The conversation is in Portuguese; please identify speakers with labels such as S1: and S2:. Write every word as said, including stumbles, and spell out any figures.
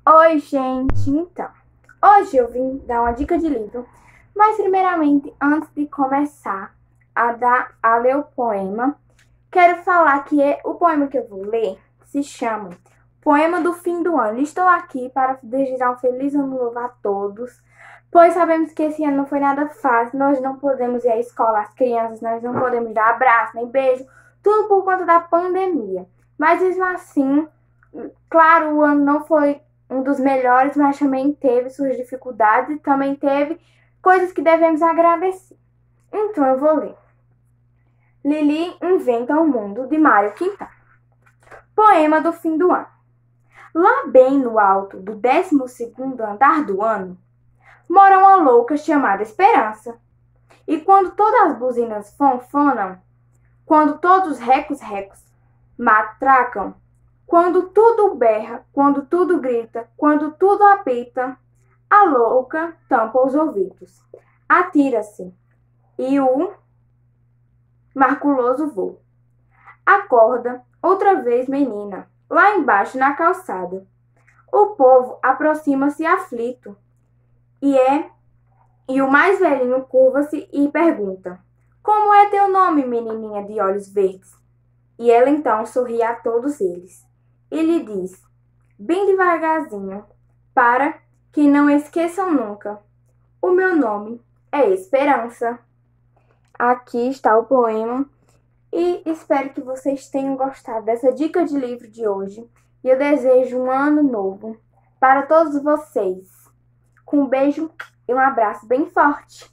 S1: Oi, gente! Então, hoje eu vim dar uma dica de livro, mas primeiramente, antes de começar a dar a ler o poema, quero falar que é, o poema que eu vou ler se chama Poema do Fim do Ano. Estou aqui para desejar um feliz ano novo a todos, pois sabemos que esse ano não foi nada fácil, nós não podemos ir à escola, as crianças, nós não podemos dar abraço nem beijo, tudo por conta da pandemia. Mas mesmo assim, claro, o ano não foi um dos melhores, mas também teve suas dificuldades e também teve coisas que devemos agradecer. Então eu vou ler. Lili inventa o mundo, de Mário Quintana. Poema do fim do ano. Lá bem no alto do décimo segundo andar do ano, mora uma louca chamada Esperança. E quando todas as buzinas fonfonam, quando todos os recos-recos matracam, quando tudo berra, quando tudo grita, quando tudo apita, a louca tampa os ouvidos, atira-se e o marculoso voa. Acorda, outra vez menina, lá embaixo na calçada. O povo aproxima-se aflito e é e o mais velhinho curva-se e pergunta: Como é teu nome, menininha de olhos verdes? E ela então sorri a todos eles e lhe diz, bem devagarzinho, para que não esqueçam nunca: O meu nome é Esperança. Aqui está o poema e espero que vocês tenham gostado dessa dica de livro de hoje. E eu desejo um ano novo para todos vocês. Com um beijo e um abraço bem forte.